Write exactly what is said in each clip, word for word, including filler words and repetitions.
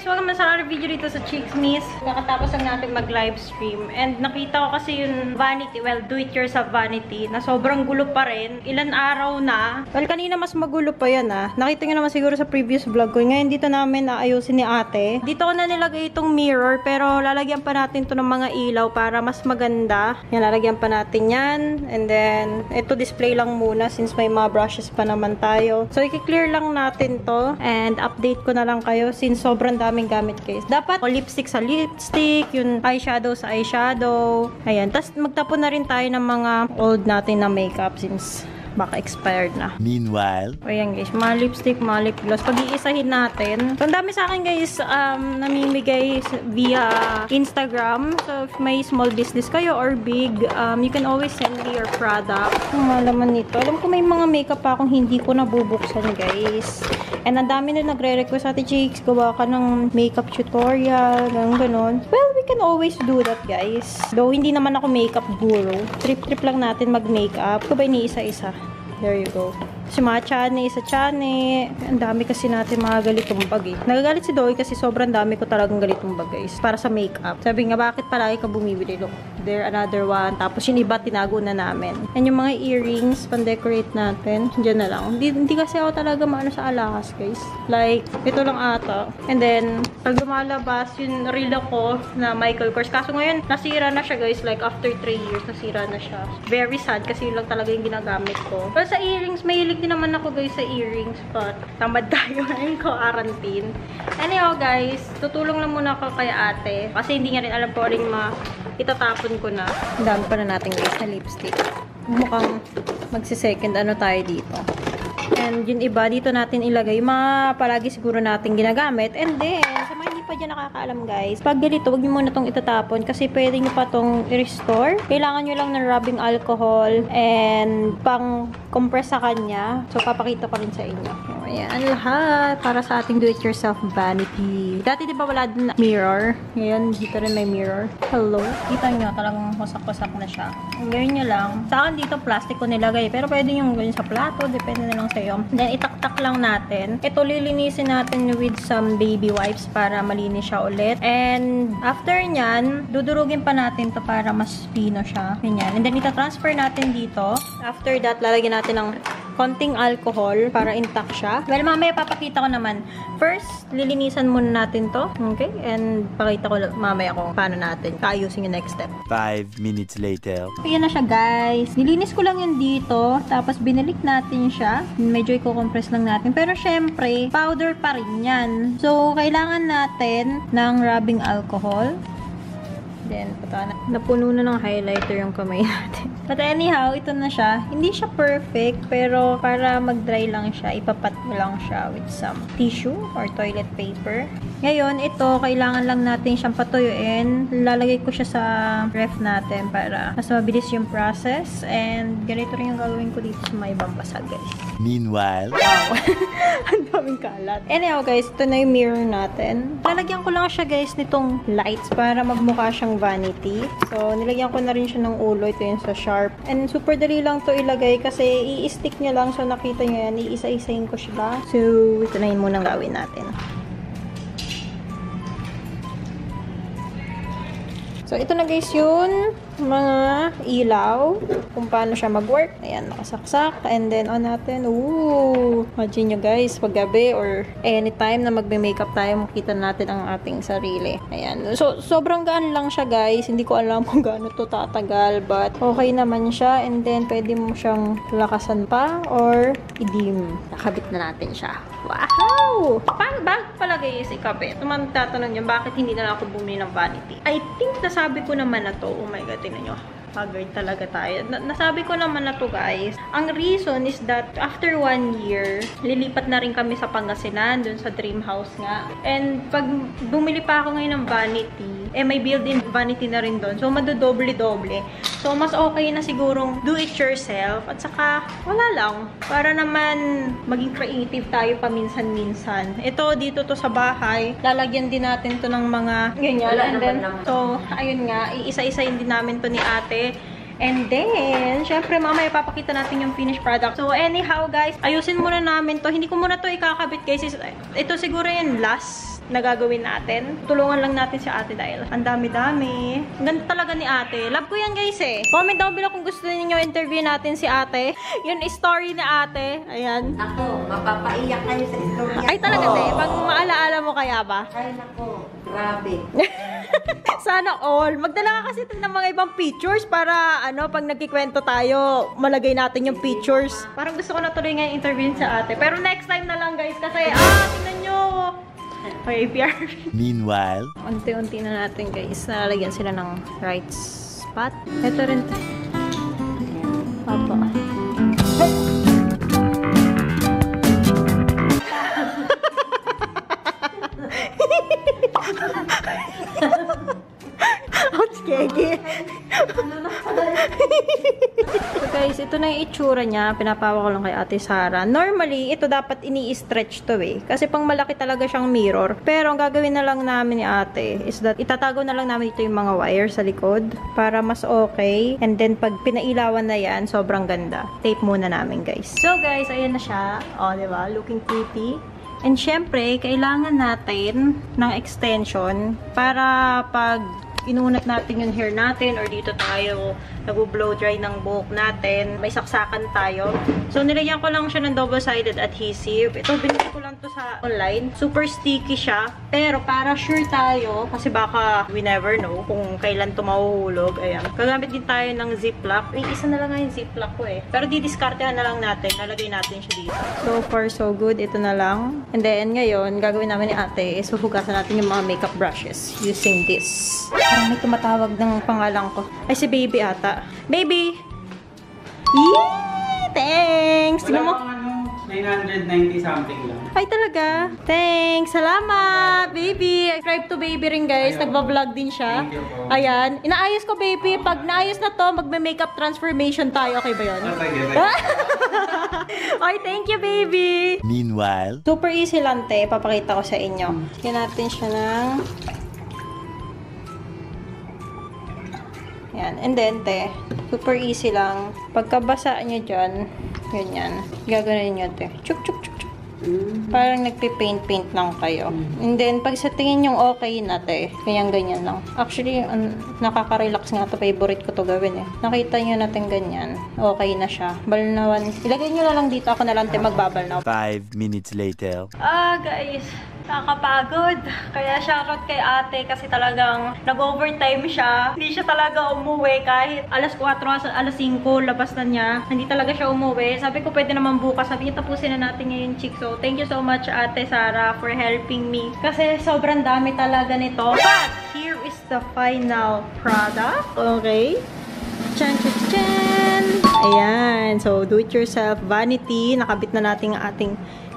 welcome sa another video dito sa Chicksmiss. Nakatapos lang natin mag-livestream. And nakita ko kasi yung vanity, well, do-it-yourself vanity, na sobrang gulo pa rin. Ilan araw na. Well, kanina mas magulo pa yan ah. Nakita nyo naman siguro sa previous vlog ko. Ngayon dito namin naayusin ni ate. Dito ko na nilagay itong mirror, pero lalagyan pa natin to ng mga ilaw para mas maganda. Yan, lalagyan pa natin yan. And then, ito display lang muna since may mga brushes pa naman tayo. So, i-clear lang natin to. And update ko na lang kayo since sobrang daming gamit guys. Dapat o lipstick sa lipstick, yung eyeshadow sa eyeshadow. Ayan. Tapos magtapon na rin tayo ng mga old natin na makeup since baka expired na. Meanwhile, ayan guys, mga lipstick, mga lip gloss. Pag-iisahin natin. So, ang dami sa akin guys, um, namimigay via Instagram. So, if may small business kayo or big, um, you can always send me your product. Ang malaman nito. Alam ko may mga makeup pa akong hindi ko nabubuksan guys. And ang dami na nagre-request sa Ate Chicks, gawa ka ng makeup tutorial, ganun ganon. Well, we can always do that guys. Though, hindi naman ako makeup guru. Trip-trip lang natin mag-makeup. Ito ba iniisa-isa? There you go. Si mga chane, isa chane. Ang dami kasi natin mga galitong bag eh. Nagagalit si Doy kasi sobrang dami ko talagang galitong bag guys. Para sa makeup. Sabi nga, bakit palagi ka bumibili? Look, there another one. Tapos yung iba, tinago na namin. And yung mga earrings, pan-decorate natin. Diyan na lang. Hindi, hindi kasi ako talaga maano sa alahas guys. Like, ito lang ata. And then, pag lumalabas, yung reel ko na Michael Kors. Kaso ngayon, nasira na siya guys. Like, after three years, nasira na siya. Very sad kasi yun lang talaga yung ginagamit ko. Pero sa earrings, may din naman ako guys sa earrings, but tamad tayo ngayon ko quarantine. Anyhow guys, tutulong lang muna ako kay ate kasi hindi nga rin alam po rin ma itatapon ko na. Ang dami pa na natin guys na lipstick. Mukhang magsi-second ano tayo dito. And yung iba dito natin ilagay, mga palagi siguro natin ginagamit. And then, sa mga hindi pa dyan nakakaalam guys, pag ganito, huwag nyo muna itong itatapon kasi pwede nyo pa itong i-restore. Kailangan nyo lang ng rubbing alcohol and pang compress sa kanya. So, papakita ko rin sa inyo. Ayan, lahat para sa ating do-it-yourself vanity. Dati di ba wala din mirror? Ngayon, dito rin may mirror. Hello? Kita nyo, talagang wasak-wasak na siya. Gawin nyo lang. Sa akin dito, plastic ko nilagay. Pero pwede nyo gawin sa plato. Depende na lang sa'yo. Then, itaktak lang natin. Ito, lilinisin natin with some baby wipes para malinis siya ulit. And, after nyan, dudurugin pa natin to para mas pino siya. Ganyan. And then, itatransfer natin dito. After that, lalagyan natin ng konting alcohol para intact siya. Well, mamaya papakita ko naman. First, lilinisan muna natin to. Okay? And pakita ko mamaya kung paano natin kaayusin yung next step. Five minutes later. Ayan na siya, guys. Nilinis ko lang yun dito. Tapos, binalik natin siya. Medyo i-compress lang natin. Pero, syempre, powder pa rin yan. So, kailangan natin ng rubbing alcohol. Then, pata na. Napuno na ng highlighter yung kamay natin. But anyhow, ito na siya. Hindi siya perfect, pero para mag-dry lang siya, ipapat mo lang siya with some tissue or toilet paper. Ngayon, ito, kailangan lang natin siyang patuyuin. Lalagay ko siya sa ref natin para mas mabilis yung process. And, ganito rin yung gagawin ko dito sa may ibang basag, guys. Meanwhile, wow. Ang daming kalat. Anyhow, guys, ito na yung mirror natin. Lalagyan ko lang siya, guys, nitong lights para magmukha siyang vanity. So, nilagyan ko na rin siya ng ulo. Ito yung sa sharp. And super dali lang to ilagay kasi i-stick niya lang. So, nakita niyo yan. Iisa-isahin ko siya. So, ito na yun munang gawin natin. So, ito na guys yun. Mga ilaw. Kung paano siya mag-work. Ayan, nakasaksak. And then, on natin. Ooh! Imagine nyo guys, pag gabi or anytime na magbe-makeup tayo, makita natin ang ating sarili. Ayan. So, sobrang gaan lang siya guys. Hindi ko alam kung gaano to tatagal. But, okay naman siya. And then, pwede mo siyang lakasan pa or i-dim. Nakabit na natin siya. Wow! Paano ba pala guys ikabit? Naman tatanong nyo, bakit hindi na lang ako bumili ng vanity? I think nasabi ko naman na to. Oh my god, tingnan nyo. Haggard talaga tayo. Na nasabi ko naman na to guys. Ang reason is that after one year, lilipat na rin kami sa Pangasinan, dun sa dream house nga. And pag bumili pa ako ngayon ng vanity, eh may built-in vanity na rin dun. So madodoble-doble. So mas okay na sigurong do it yourself. At saka wala lang. Para naman maging creative tayo paminsan-minsan. Ito dito to sa bahay. Lalagyan din natin to ng mga ganyan. And then, so ayun nga, iisa-isayin din namin to ni ate. And then, syempre mamaya papakita natin yung finished product. So anyhow guys, ayusin muna namin to. Hindi ko muna to ikakabit guys. Ito siguro yung last na gagawin natin. Tulungan lang natin si ate dahil ang dami-dami. Ganda talaga ni ate. Love ko yan guys eh. Comment down below kung gusto niyo interview natin si ate. Yun story ni ate. Ayan. Ako, mapapaiyak kayo sa istorya. Ay talaga te, pag maalaala mo kaya ba? Ay nako, grabe. Sana all. Magdala ka kasi ng mga ibang pictures para ano, pag nagkikwento tayo, malagay natin yung pictures. Parang gusto ko na tuloy nga yung interview sa ate. Pero next time na lang guys kasi, ah, tingnan nyo. Okay, A P R. Meanwhile, Unti-unti na natin guys. Nalalagyan sila ng right spot. Ito rin. Papa. Ouch, kege. So guys, ito na yung itsura niya. Pinapawa ko lang kay Ate Sara. Normally, ito dapat ini-stretch to eh. Kasi pang malaki talaga siyang mirror. Pero ang gagawin na lang namin ni Ate is that itatago na lang namin ito yung mga wire sa likod para mas okay. And then pag pinailawan na yan, sobrang ganda. Tape muna namin guys. So guys, ayan na siya. O, diba? Looking pretty. And syempre, kailangan natin ng extension para pag inunat natin yung hair natin or dito tayo nag-blow dry ng buhok natin, may saksakan tayo. So, nilagyan ko lang siya ng double-sided adhesive. Ito, binili ko lang to sa online. Super sticky siya. Pero, para sure tayo, kasi baka we never know kung kailan to mahuhulog. Ayan. Gagamit din tayo ng ziplock. Ay, isa na lang nga yung ziplock ko eh. Pero, didiskartehan na lang natin. Lalagay natin siya dito. So far, so good. Ito na lang. And then, ngayon, gagawin namin ni ate is huhugasan natin yung mga makeup brushes using this. Parang may tumatawag ng pangalan ko. Ay, si baby ata. Baby! Yee! Thanks! Wala Tignan mo. pang ano, nine ninety something lang. Ay, talaga? Thanks! Salamat! Baby! Subscribe to baby rin, guys. Nagbablog din siya. Thank you po. Ayan. Inaayos ko, baby. Pag naayos na to, magme-makeup transformation tayo. Okay ba yun? Ah, sige, sige. Ay, thank you, baby! meanwhile, Super easy lang, te. Papakita ko sa inyo. Yan natin siya ng... Yan. And then, te, super easy lang. Pagkabasa nyo dyan, ganyan. Gagawin nyo, te. Chuk, chuk, chuk, chuk. Parang nagpipaint-paint lang kayo. And then, pag sa tingin yung okay na, te, ganyan-ganyan lang. Actually, um, nakaka-relax nga to. Favorite ko to gawin, eh. Nakita nyo natin ganyan. Okay na siya. Balnawan. Ilagay nyo na lang dito. Ako na lang, te, magbabalnaw. five minutes later. Ah, guys. Nakakapagod. Kaya shoutout kay ate kasi talagang nag-overtime siya. Hindi siya talaga umuwi kahit alas kwatro, alas singko, labas na niya. Hindi talaga siya umuwi. Sabi ko pwede naman bukas. Sabi niya tapusin na natin ngayon, chick. So, thank you so much ate Sara for helping me. Kasi sobrang dami talaga nito. But, here is the final product. Okay? Chan, chan, chan! Ayan. So, do it yourself. Vanity. Nakabit na natin ang ating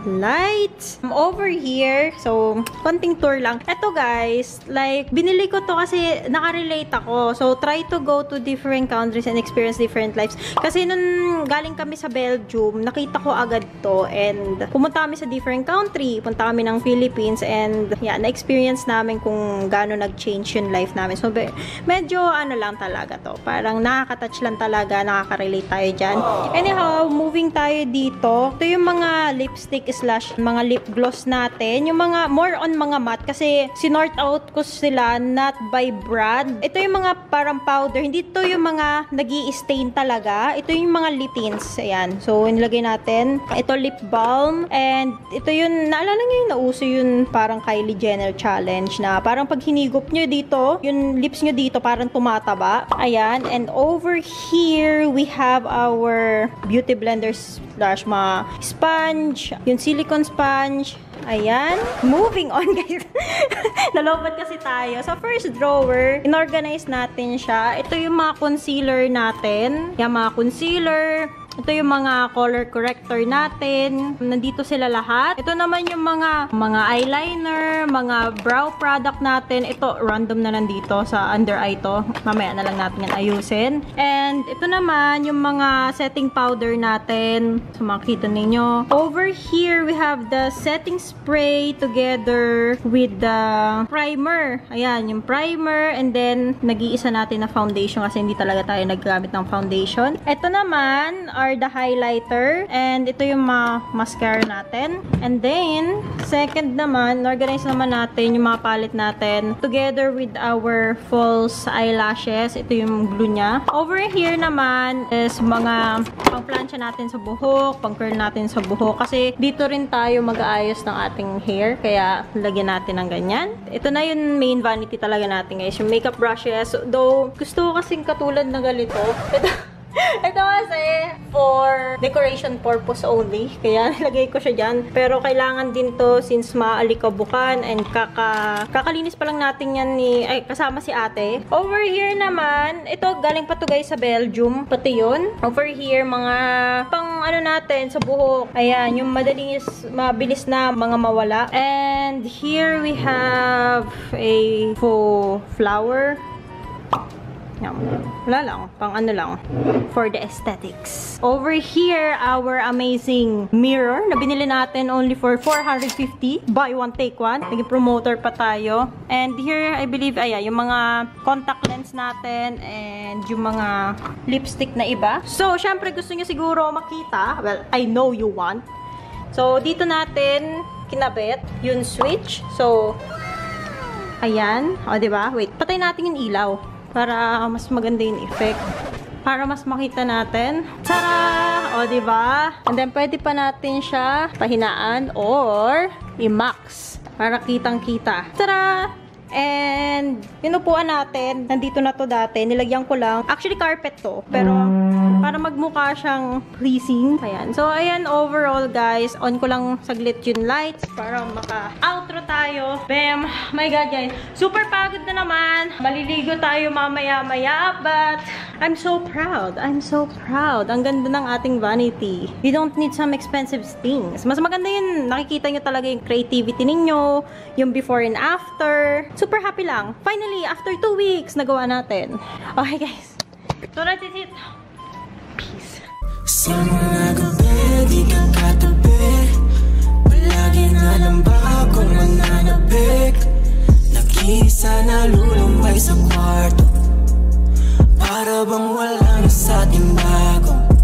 lights. Over here, so, konting tour lang. Ito guys, like, binili ko to kasi nakarelate ako. So, try to go to different countries and experience different lives. Kasi nung galing kami sa Belgium, nakita ko agad to and pumunta kami sa different country. Punta kami ng Philippines and yeah, na-experience namin kung gaano nag-change yung life namin. So, medyo ano lang talaga to. Parang nakaka-touch lang talaga, nakaka-relate tayo dyan. Anyhow, moving tayo dito. Ito yung mga lipstick slash mga lip gloss natin. Yung mga, more on mga matte kasi sinort out ko sila not by brand. Ito yung mga parang powder. Hindi to yung mga nag-i-stain talaga. Ito yung mga lip tints. Ayan. So, nilagay natin. Ito lip balm. And ito yun, naalala nyo yung nauso yun parang Kylie Jenner challenge na parang pag hinigop nyo dito, yung lips nyo dito parang tumataba. Ayan. And over here, we have our beauty blenders slash mga sponge. Yung silicone sponge. Ayan. Moving on, guys. Nalobat kasi tayo. So, first drawer, inorganize natin siya. Ito yung mga concealer natin. Yung mga concealer. Ito yung mga color corrector natin. Nandito sila lahat. Ito naman yung mga mga eyeliner, mga brow product natin. Ito, random na nandito sa under eye to. Mamaya na lang natin yan ayusin. And ito naman yung mga setting powder natin. So, makikita ninyo. Over here, we have the setting spray together with the primer. Ayan, yung primer. And then, nag-iisa natin na foundation kasi hindi talaga tayo naggamit ng foundation. Ito naman, our are the highlighter. And ito yung mga mascara natin. And then, second naman, organize naman natin yung mga palette natin. Together with our false eyelashes. Ito yung glue niya. Over here naman is mga pang-plancha natin sa buhok, pang-curl natin sa buhok. Kasi dito rin tayo mag-aayos ng ating hair. Kaya, lagyan natin ng ganyan. Ito na yung main vanity talaga natin, guys. Yung makeup brushes. Though, gusto ko kasing katulad na ganito. Ito, ito kasi for decoration purpose only. Kaya nilagay ko siya dyan. Pero kailangan din to since maalikabukan and kaka, kakalinis pa lang natin yan ni, ay, kasama si ate. Over here naman, ito galing pa to guys sa Belgium. Pati yun. Over here, mga pang ano natin sa buhok. Ayan, yung madaling mabilis na mga mawala. And here we have a faux flower. Yan. Wala lang. Pang ano lang. For the aesthetics. Over here, our amazing mirror na binili natin only for four hundred fifty. Buy one, take one. Naging promoter pa tayo. And here, I believe, ayan, yung mga contact lens natin and yung mga lipstick na iba. So, syempre, gusto nyo siguro makita. Well, I know you want. So, dito natin kinabit yung switch. So, ayan. O, diba? Wait, patay natin yung ilaw. Para mas maganda yung effect. Para mas makita natin. Tara! O, diba? And then, pwede pa natin siya pahinaan or i-max. Para kitang-kita. Tara! And, pinupuan natin. Nandito na to dati. Nilagyan ko lang. Actually, carpet to. Pero, para magmukha siyang pleasing. Ayan. So, ayan, overall, guys. On ko lang saglit yung lights para maka-outro tayo. Bam! My God, guys. Super pagod na naman. Maliligo tayo mamaya-maya. But, I'm so proud. I'm so proud. Ang ganda ng ating vanity. You don't need some expensive things. Mas maganda yun. Nakikita nyo talaga yung creativity ninyo. Yung before and after. Super happy lang. Finally, after two weeks, nagawa natin. Okay, guys. So, that's it. Peace. Sa mga gabi, di ka katabi. Palagi na lang ba akong mananabik? Nag-iisa na lulumbay sa kwarto. Para bang wala na sa ating bago.